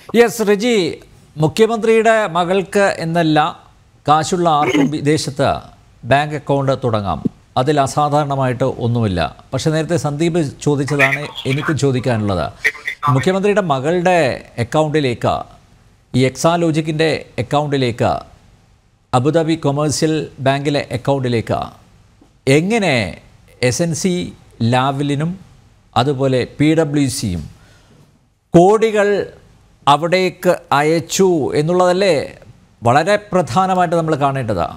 Yes Riji, മുഖ്യമന്ത്രിയുടെ മകൾക്ക് എന്നല്ല കാശുള്ള ആർക്കും വിദേശത്ത് ബാങ്ക് അക്കൗണ്ട് തുടങ്ങാം. അതിൽ അസാധാരണമായിട്ട് ഒന്നുമില്ല. പക്ഷേ നേരത്തെ സന്ദീപ് ചോദിച്ചതാണ് എനിക്ക് ചോദിക്കാനുള്ളത്. മുഖ്യമന്ത്രിയുടെ മകളുടെ അക്കൗണ്ടിലേക്ക്, ഈ എക്സാലോജിക്കിൻ്റെ അക്കൗണ്ടിലേക്ക്, അബുദാബി കൊമേഴ്സ്യൽ ബാങ്കിലെ അക്കൗണ്ടിലേക്ക് എങ്ങനെ SNC ലാവലിനും അതുപോലെ PWCയും കോടികൾ അവിടേക്ക് അയച്ചു എന്നുള്ളതല്ലേ വളരെ പ്രധാനമായിട്ട് നമ്മൾ കാണേണ്ടതാണ്.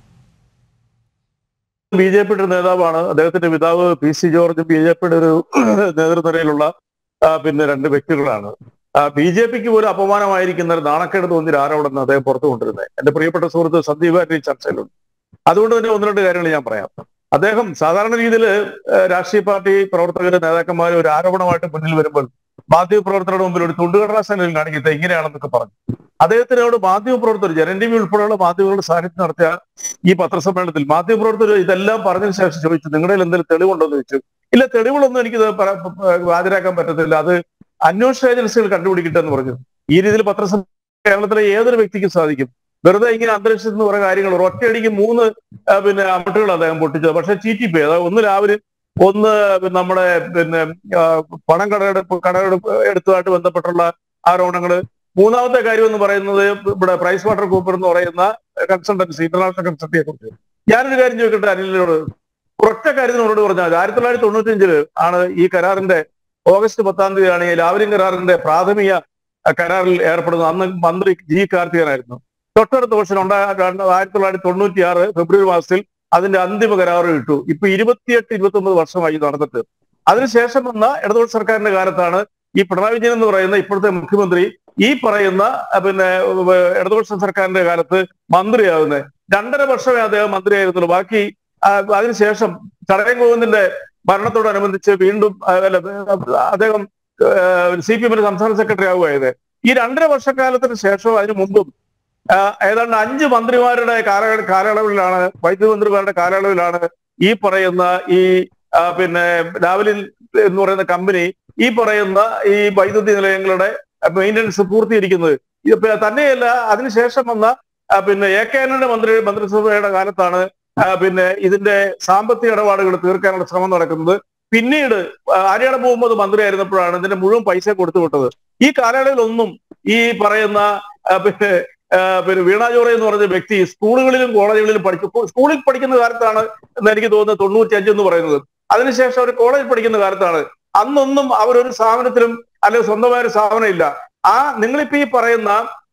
BJP-യുടെ നേതാവാണ്. അദ്ദേഹത്തിന്റെ പിതാവ് PC ജോർജ് BJP-യുടെ ഒരു നേതൃനിരയിലുള്ള പിന്നെ രണ്ട് വ്യക്തികളാണ്. BJP-ക്ക് പോലും അപമാനമായിരിക്കുന്ന ഒരു നാണക്കേട് തോന്നിയ ആരോടെന്ന് അദ്ദേഹം പുറത്തു കൊണ്ടിരുന്നത്. എന്റെ പ്രിയപ്പെട്ട സുഹൃത്ത് സന്ദീപ് ഈ ചർച്ചയിലുണ്ട്. അതുകൊണ്ട് തന്നെ ഒന്ന് രണ്ട് കാര്യങ്ങൾ ഞാൻ പറയാം. അദ്ദേഹം സാധാരണ രീതിയിൽ രാഷ്ട്രീയ പാർട്ടി പ്രവർത്തകരും നേതാക്കന്മാരും ഒരു ആരോപണമായിട്ട് മുന്നിൽ വരുമ്പോൾ മാധ്യമപ്രവർത്തകരുടെ മുമ്പിൽ ഒരു തുണ്ടുകടലാസനം കാണിക്കുന്നത് ഇങ്ങനെയാണെന്നൊക്കെ പറഞ്ഞു. അദ്ദേഹത്തിനോട് മാധ്യമപ്രവർത്തകർ, ജനൻ TV ഉൾപ്പെടെയുള്ള മാധ്യമങ്ങളുടെ സാന്നിധ്യം നടത്തിയ ഈ പത്രസമ്മേളനത്തിൽ മാധ്യമപ്രവർത്തകർ ഇതെല്ലാം പറഞ്ഞതിന് ശേഷം ചോദിച്ചു, നിങ്ങളുടെ എന്തെങ്കിലും തെളിവുണ്ടോ എന്ന് ചോദിച്ചു. ഇല്ല, തെളിവുകളൊന്നും എനിക്കിത് ഹാജരാക്കാൻ പറ്റത്തില്ല, അത് അന്വേഷണ ഏജൻസികൾ കണ്ടുപിടിക്കട്ടെ എന്ന് പറഞ്ഞു. ഈ രീതിയിൽ കേരളത്തിലെ ഏതൊരു വ്യക്തിക്കും സാധിക്കും. വെറുതെ ഇങ്ങനെ അന്തരീക്ഷത്തിൽ നിന്ന് കുറെ കാര്യങ്ങൾ ഒറ്റയടിക്ക് 3 അമട്ടുകൾ അദ്ദേഹം പൊട്ടിച്ചത്. പക്ഷെ ചീറ്റിപ്പോയി. അതായത് ഒന്ന് രാവിലെ, ഒന്ന് നമ്മുടെ പണം കടമെടുപ്പ് എടുത്തതായിട്ട് ബന്ധപ്പെട്ടുള്ള ആരോപണങ്ങള്. മൂന്നാമത്തെ കാര്യം എന്ന് പറയുന്നത് ഇവിടെ പ്രൈസ് വാട്ടർ കൂപ്പർ എന്ന് പറയുന്ന കൺസൾട്ടൻസി, ഇന്റർനാഷണൽ കൺസൾട്ടിയെ കുറിച്ച്. ഞാനൊരു കാര്യം ചോദിക്കട്ടെ അനിലിനോട്, ഒറ്റ കാര്യത്തിനോട് പറഞ്ഞാൽ 1995 ആണ് ഈ കരാറിന്റെ ഓഗസ്റ്റ് 10 ആണ് ഈ ലാവലിൻ കരാറിന്റെ പ്രാഥമിക കരാറിൽ ഏർപ്പെടുന്നത്. അന്ന് മന്ത്രി G. കാർത്തികനായിരുന്നു. തൊട്ടടുത്ത വർഷം 1996 ഫെബ്രുവരി മാസത്തിൽ അതിന്റെ അന്തിമ കരാറ് ഇട്ടു. ഇപ്പൊ 28-29 വർഷമായി നടന്നിട്ട്. അതിനുശേഷം വന്ന ഇടതുപക്ഷ സർക്കാരിന്റെ കാലത്താണ് ഈ പിണറായി വിജയൻ എന്ന് പറയുന്ന ഇപ്പോഴത്തെ മുഖ്യമന്ത്രി ഈ പറയുന്ന ഇടതുപക്ഷ സർക്കാരിന്റെ കാലത്ത് മന്ത്രിയാകുന്നത്. 2.5 വർഷമേ അദ്ദേഹം മന്ത്രിയായിരുന്നുള്ളൂ. ബാക്കി അതിനുശേഷം ചടയം ഗോവിന്ദന്റെ മരണത്തോടനുബന്ധിച്ച് വീണ്ടും അദ്ദേഹം CPM-ന്റെ സംസ്ഥാന സെക്രട്ടറി ആവുകയായത്. ഈ 2.5 വർഷക്കാലത്തിന് ശേഷം അതിനു മുമ്പും ഏതാണ്ട് 5 മന്ത്രിമാരുടെ കാലയളവിലാണ്, വൈദ്യുതി മന്ത്രിമാരുടെ കാലയളവിലാണ് ഈ പറയുന്ന ഈ ലാവലിൻ എന്ന് പറയുന്ന കമ്പനി ഈ പറയുന്ന ഈ വൈദ്യുതി നിലയങ്ങളുടെ മെയിൻ്റനൻസ് പൂർത്തീകരിക്കുന്നത്. ഇത് തന്നെയല്ല, അതിനുശേഷം വന്ന AK ആന്റണിയുടെ മന്ത്രിസഭയുടെ കാലത്താണ് ഇതിന്റെ സാമ്പത്തിക ഇടപാടുകൾ തീർക്കാനുള്ള ശ്രമം നടക്കുന്നത്. പിന്നീട് ആര്യാടൻ മുഹമ്മദ് മന്ത്രിയായിരുന്നപ്പോഴാണ് ഇതിന്റെ മുഴുവൻ പൈസ കൊടുത്തു വിട്ടത്. ഈ കാലയളവിലൊന്നും ഈ പറയുന്ന വീണ ജോറി എന്ന് പറഞ്ഞ വ്യക്തി സ്കൂളുകളിലും കോളേജുകളിലും സ്കൂളിൽ പഠിക്കുന്ന കാലത്താണ് എന്ന് എനിക്ക് തോന്നുന്നത് 95 എന്ന് പറയുന്നത്. അതിനുശേഷം അവർ കോളേജിൽ പഠിക്കുന്ന കാലത്താണ്. അന്നൊന്നും അവരൊരു സ്ഥാപനത്തിലും അല്ലെങ്കിൽ സ്വന്തമായ ഒരു സ്ഥാപനം ഇല്ല. നിങ്ങളിപ്പോ ഈ പറയുന്ന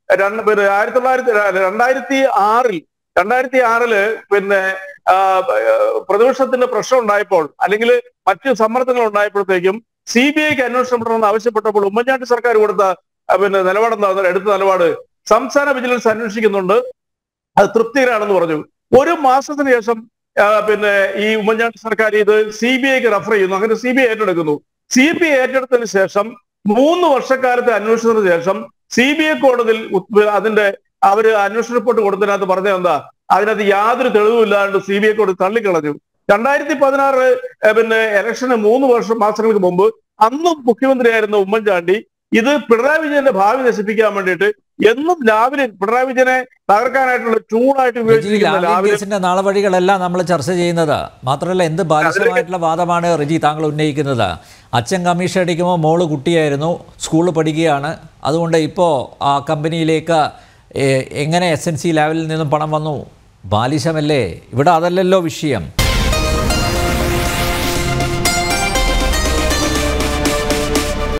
2006 പ്രതിപക്ഷത്തിന്റെ പ്രശ്നം ഉണ്ടായപ്പോൾ അല്ലെങ്കിൽ മറ്റു സമ്മർദ്ദങ്ങൾ ഉണ്ടായപ്പോഴത്തേക്കും CBIക്ക് അന്വേഷണം നടത്തണമെന്ന് ആവശ്യപ്പെട്ടപ്പോൾ ഉമ്മൻചാണ്ടി സർക്കാർ കൊടുത്ത എടുത്ത നിലപാട് സംസ്ഥാന വിജിലൻസ് അന്വേഷിക്കുന്നുണ്ട്, അത് തൃപ്തികരാണെന്ന് പറഞ്ഞു. 1 മാസത്തിന് ശേഷം ഈ ഉമ്മൻചാണ്ടി സർക്കാർ ഇത് CBIക്ക് റെഫർ ചെയ്യുന്നു. അങ്ങനെ CBI ഏറ്റെടുക്കുന്നു. CBI ഏറ്റെടുത്തതിന് ശേഷം 3 വർഷക്കാലത്തെ അന്വേഷണത്തിന് ശേഷം CBI കോടതിയിൽ അവര് അന്വേഷണ റിപ്പോർട്ട് കൊടുത്തതിനകത്ത് പറഞ്ഞത് എന്താ? അതിനകത്ത് യാതൊരു തെളിവുമില്ലാണ്ട് CBI കോടതി തള്ളിക്കളഞ്ഞു. 2016 ഇലക്ഷന് 3 മാസങ്ങൾക്ക് മുമ്പ് അന്നും മുഖ്യമന്ത്രിയായിരുന്ന ഉമ്മൻചാണ്ടി ഇത് പിണറായി വിജയന്റെ ഭാവി നശിപ്പിക്കാൻ വേണ്ടിയിട്ട് എന്നും പിണറായി വിജയനെ തകർക്കാനായിട്ടുള്ള ചൂടായിട്ട് ഉപയോഗിച്ചിരിക്കുന്ന നാളവഴികളെല്ലാം നമ്മൾ ചർച്ച ചെയ്യുന്നത്. മാത്രമല്ല, എന്ത് ബാലിശമായിട്ടുള്ള വാദമാണ് റിജി താങ്കൾ ഉന്നയിക്കുന്നത്? അച്ഛൻ കമ്മീഷൻ അടിക്കുമ്പോൾ മോള് കുട്ടിയായിരുന്നു, സ്കൂളിൽ പഠിക്കുകയാണ്, അതുകൊണ്ട് ഇപ്പോൾ ആ കമ്പനിയിലേക്ക് എങ്ങനെ SNC ലെവലിൽ നിന്നും പണം വന്നു? ബാലിശമല്ലേ? ഇവിടെ അതല്ലല്ലോ വിഷയം.